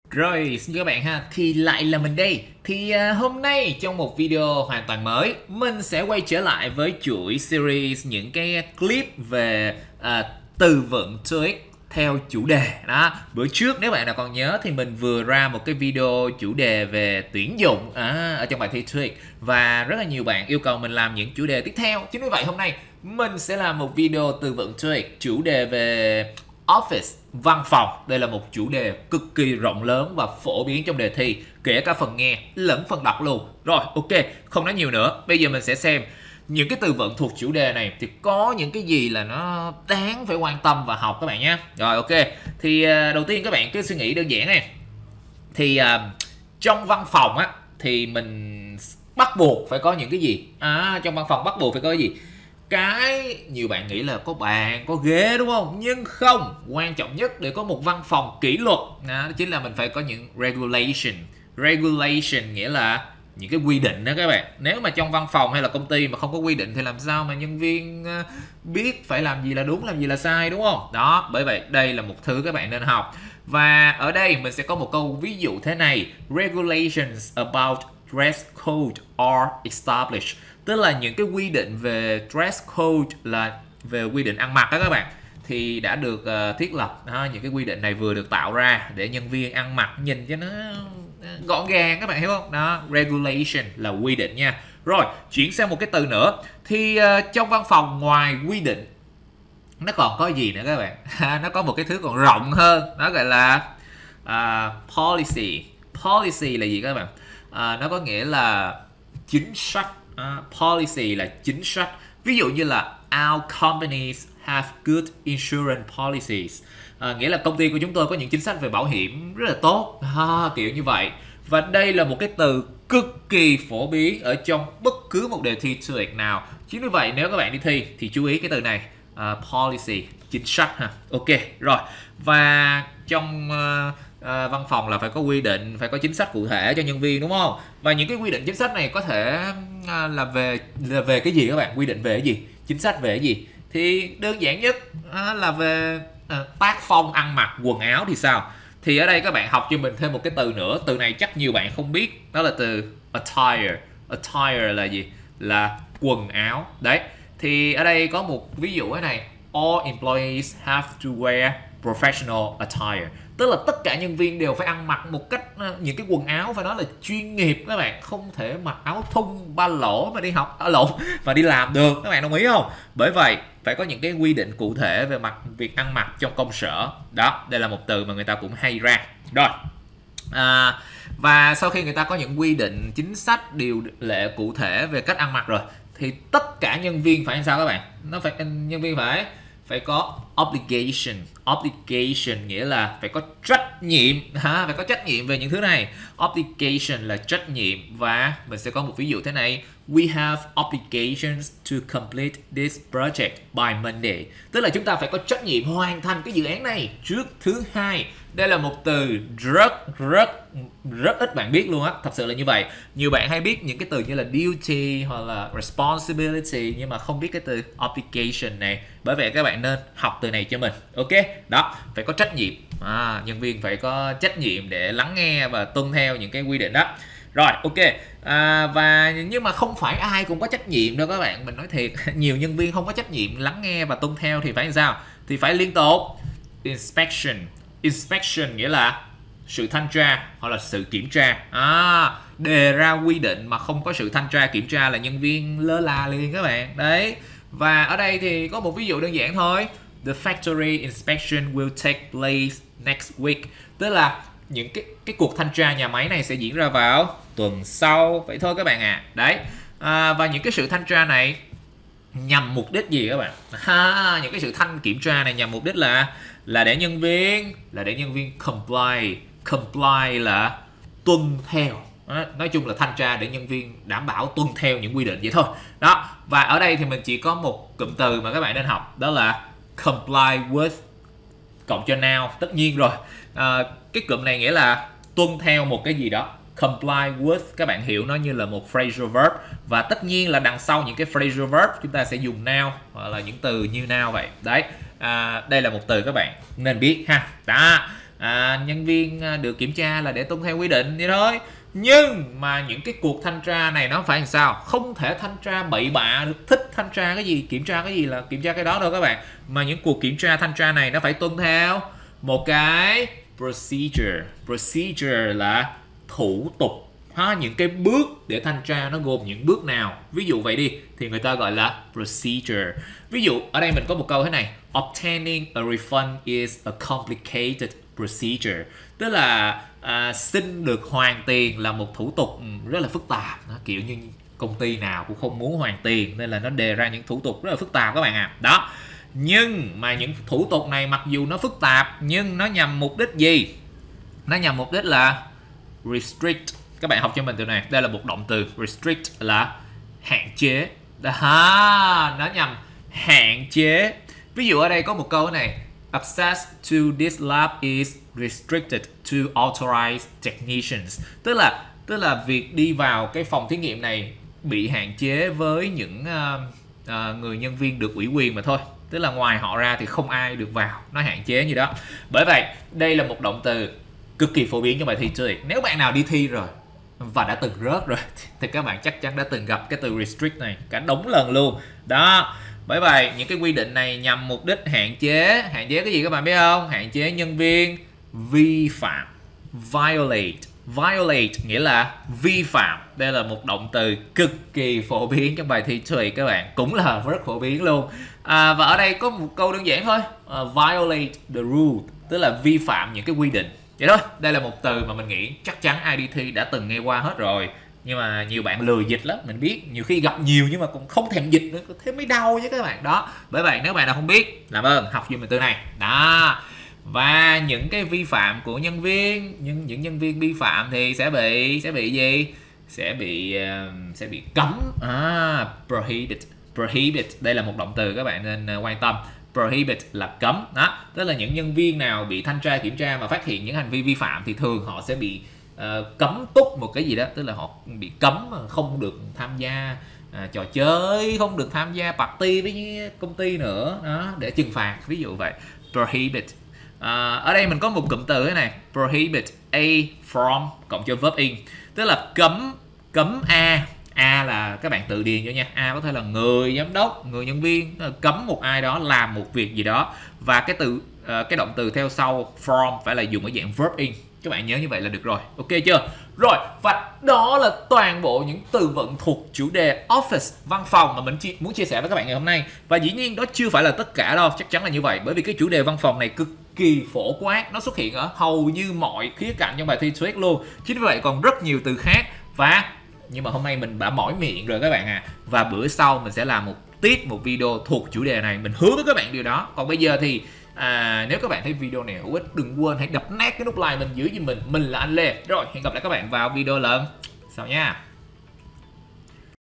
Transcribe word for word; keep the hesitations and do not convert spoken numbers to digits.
Rồi, xin chào các bạn ha, thì lại là mình đây. Thì uh, hôm nay trong một video hoàn toàn mới, mình sẽ quay trở lại với chuỗi series những cái clip về uh, từ vựng TOEIC theo chủ đề đó. Bữa trước nếu bạn nào còn nhớ thì mình vừa ra một cái video chủ đề về tuyển dụng à, ở trong bài thi TOEIC, và rất là nhiều bạn yêu cầu mình làm những chủ đề tiếp theo. Chính vì vậy hôm nay mình sẽ làm một video từ vựng TOEIC chủ đề về office, văn phòng. Đây là một chủ đề cực kỳ rộng lớn và phổ biến trong đề thi, kể cả phần nghe lẫn phần đọc luôn. Rồi, ok, không nói nhiều nữa. Bây giờ mình sẽ xem những cái từ vựng thuộc chủ đề này thì có những cái gì là nó đáng phải quan tâm và học các bạn nhé. Rồi, ok. Thì uh, đầu tiên các bạn cứ suy nghĩ đơn giản này. Thì uh, trong văn phòng á thì mình bắt buộc phải có những cái gì? À, trong văn phòng bắt buộc phải có cái gì? Cái nhiều bạn nghĩ là có bàn, có ghế đúng không? Nhưng không, quan trọng nhất để có một văn phòng kỷ luật đó chính là mình phải có những regulation. Regulation nghĩa là những cái quy định đó các bạn. Nếu mà trong văn phòng hay là công ty mà không có quy định thì làm sao mà nhân viên biết phải làm gì là đúng, làm gì là sai, đúng không? Đó, bởi vậy đây là một thứ các bạn nên học. Và ở đây mình sẽ có một câu ví dụ thế này: Regulations about dress code are established. Tức là những cái quy định về dress code là về quy định ăn mặc đó các bạn, thì đã được uh, thiết lập. Ha, những cái quy định này vừa được tạo ra để nhân viên ăn mặc nhìn cho nó gọn gàng, các bạn hiểu không? Đó, regulation là quy định nha. Rồi, chuyển sang một cái từ nữa. Thì uh, trong văn phòng ngoài quy định nó còn có gì nữa các bạn? Nó có một cái thứ còn rộng hơn, nó gọi là uh, policy. Policy là gì các bạn? Uh, nó có nghĩa là chính sách. Uh, policy là chính sách. Ví dụ như là our companies have good insurance policies. Uh, nghĩa là công ty của chúng tôi có những chính sách về bảo hiểm rất là tốt. À, kiểu như vậy. Và đây là một cái từ cực kỳ phổ biến ở trong bất cứ một đề thi TOEIC nào. Chính vì vậy nếu các bạn đi thi thì chú ý cái từ này. Uh, policy, chính sách ha. Ok, rồi. Và trong uh, uh, văn phòng là phải có quy định, phải có chính sách cụ thể cho nhân viên, đúng không? Và những cái quy định chính sách này có thể uh, là về là về cái gì các bạn? Quy định về cái gì? Chính sách về cái gì? Thì đơn giản nhất uh, là về uh, tác phong ăn mặc, quần áo thì sao? Thì ở đây các bạn học cho mình thêm một cái từ nữa. Từ này chắc nhiều bạn không biết. Đó là từ attire. Attire là gì? Là quần áo. Đấy. Thì ở đây có một ví dụ thế này: All employees have to wear professional attire. Tức là tất cả nhân viên đều phải ăn mặc một cách, những cái quần áo phải nói là chuyên nghiệp các bạn. Không thể mặc áo thun ba lỗ mà đi học, ở lộn, mà đi làm được. Các bạn đồng ý không? Bởi vậy phải có những cái quy định cụ thể về mặt việc ăn mặc trong công sở. Đó, đây là một từ mà người ta cũng hay ra. Rồi. À, và sau khi người ta có những quy định, chính sách, điều lệ cụ thể về cách ăn mặc rồi, thì tất cả nhân viên phải làm sao các bạn? Nó phải nhân viên phải phải có obligation. Obligation nghĩa là phải có trách nhiệm, ha, phải có trách nhiệm về những thứ này. Obligation là trách nhiệm, và mình sẽ có một ví dụ thế này: We have obligations to complete this project by Monday. Tức là chúng ta phải có trách nhiệm hoàn thành cái dự án này trước thứ hai. Đây là một từ rất rất rất ít bạn biết luôn á, thật sự là như vậy. Nhiều bạn hay biết những cái từ như là duty hoặc là responsibility nhưng mà không biết cái từ obligation này. Bởi vậy các bạn nên học từ này cho mình. Ok, đó, phải có trách nhiệm. À, nhân viên phải có trách nhiệm để lắng nghe và tuân theo những cái quy định đó. Rồi, ok. À, và nhưng mà không phải ai cũng có trách nhiệm đâu các bạn. Mình nói thiệt, nhiều nhân viên không có trách nhiệm lắng nghe và tuân theo thì phải làm sao? Thì phải liên tục inspection. Inspection nghĩa là sự thanh tra hoặc là sự kiểm tra. À, đề ra quy định mà không có sự thanh tra kiểm tra là nhân viên lơ là liền các bạn. Đấy. Và ở đây thì có một ví dụ đơn giản thôi. The factory inspection will take place next week. Tức là những cái cái cuộc thanh tra nhà máy này sẽ diễn ra vào tuần sau. Vậy thôi các bạn à. Đấy. À, và những cái sự thanh tra này nhằm mục đích gì các bạn? Ha, những cái sự thanh kiểm tra này nhằm mục đích là là để nhân viên là để nhân viên comply. Comply là tuân theo. Đó, nói chung là thanh tra để nhân viên đảm bảo tuân theo những quy định vậy thôi. Đó. Và ở đây thì mình chỉ có một cụm từ mà các bạn nên học, đó là comply with cộng cho now. Tất nhiên rồi. À, cái cụm này nghĩa là tuân theo một cái gì đó. Comply with các bạn hiểu nó như là một phrasal verb, và tất nhiên là đằng sau những cái phrasal verb chúng ta sẽ dùng now hoặc là những từ như now vậy. Đấy. À, đây là một từ các bạn nên biết ha. Đó. à, nhân viên được kiểm tra là để tuân theo quy định vậy thôi. Nhưng mà những cái cuộc thanh tra này nó phải làm sao? Không thể thanh tra bậy bạ được, thích thanh tra cái gì kiểm tra cái gì là kiểm tra cái đó đâu các bạn. Mà những cuộc kiểm tra thanh tra này nó phải tuân theo một cái procedure. Procedure là thủ tục ha, những cái bước để thanh tra nó gồm những bước nào. Ví dụ vậy đi thì người ta gọi là procedure. Ví dụ ở đây mình có một câu thế này: obtaining a refund is a complicated procedure. Tức là à, xin được hoàn tiền là một thủ tục rất là phức tạp. Đó, kiểu như công ty nào cũng không muốn hoàn tiền nên là nó đề ra những thủ tục rất là phức tạp các bạn ạ. À. Đó. Nhưng mà những thủ tục này mặc dù nó phức tạp nhưng nó nhằm mục đích gì? Nó nhằm mục đích là restrict. Các bạn học cho mình từ này. Đây là một động từ. Restrict là hạn chế. Đó, nó nhằm hạn chế. Ví dụ ở đây có một câu này: access to this lab is restricted to authorized technicians. Tức là tức là việc đi vào cái phòng thí nghiệm này bị hạn chế với những uh, uh, người nhân viên được ủy quyền mà thôi. Tức là ngoài họ ra thì không ai được vào. Nó hạn chế như đó. Bởi vậy đây là một động từ cực kỳ phổ biến trong bài thi TOEIC. Nếu bạn nào đi thi rồi và đã từng rớt rồi thì các bạn chắc chắn đã từng gặp cái từ restrict này cả đống lần luôn. Đó. Bởi vậy những cái quy định này nhằm mục đích hạn chế. Hạn chế cái gì các bạn biết không? Hạn chế nhân viên vi phạm. Violate. Violate nghĩa là vi phạm. Đây là một động từ cực kỳ phổ biến trong bài thi TOEIC các bạn. Cũng là rất phổ biến luôn. À, và ở đây có một câu đơn giản thôi. Uh, violate the rule. Tức là vi phạm những cái quy định. Vậy thôi. Đây là một từ mà mình nghĩ chắc chắn ai đi thi đã từng nghe qua hết rồi. Nhưng mà nhiều bạn lười dịch lắm, mình biết. Nhiều khi gặp nhiều nhưng mà cũng không thèm dịch nữa, thế mới đau chứ các bạn. Đó. Bởi vậy nếu bạn nào không biết, làm ơn học giùm mình từ này. Đó. Và những cái vi phạm của nhân viên, những những nhân viên vi phạm thì sẽ bị sẽ bị gì? Sẽ bị uh, sẽ bị cấm. À, prohibit. Prohibit. Đây là một động từ các bạn nên uh, quan tâm. Prohibit là cấm. Đó. Tức là những nhân viên nào bị thanh tra kiểm tra mà phát hiện những hành vi vi phạm thì thường họ sẽ bị uh, cấm túc một cái gì đó. Tức là họ bị cấm không được tham gia uh, trò chơi, không được tham gia party với công ty nữa. Đó. Để trừng phạt. Ví dụ vậy. Prohibit. Uh, ở đây mình có một cụm từ thế này: prohibit a from cộng cho verb in. Tức là cấm cấm a. A là các bạn tự điền cho nha. A có thể là người giám đốc, người nhân viên. Cấm một ai đó làm một việc gì đó. Và cái từ uh, cái động từ theo sau from phải là dùng ở dạng verb in. Các bạn nhớ như vậy là được rồi. Ok chưa? Rồi, và đó là toàn bộ những từ vựng thuộc chủ đề office, văn phòng mà mình chi muốn chia sẻ với các bạn ngày hôm nay. Và dĩ nhiên đó chưa phải là tất cả đâu, chắc chắn là như vậy. Bởi vì cái chủ đề văn phòng này cực kỳ phổ quát, nó xuất hiện ở hầu như mọi khía cạnh trong bài thi TOEIC luôn. Chính vì vậy còn rất nhiều từ khác. Và nhưng mà hôm nay mình đã mỏi miệng rồi các bạn à. Và bữa sau mình sẽ làm một tiết một video thuộc chủ đề này, mình hứa với các bạn điều đó. Còn bây giờ thì à, nếu các bạn thấy video này hữu ích, đừng quên hãy đập nát cái nút like mình, giữ giùm mình. Mình là anh Lê. Rồi, hẹn gặp lại các bạn vào video lần sau nha.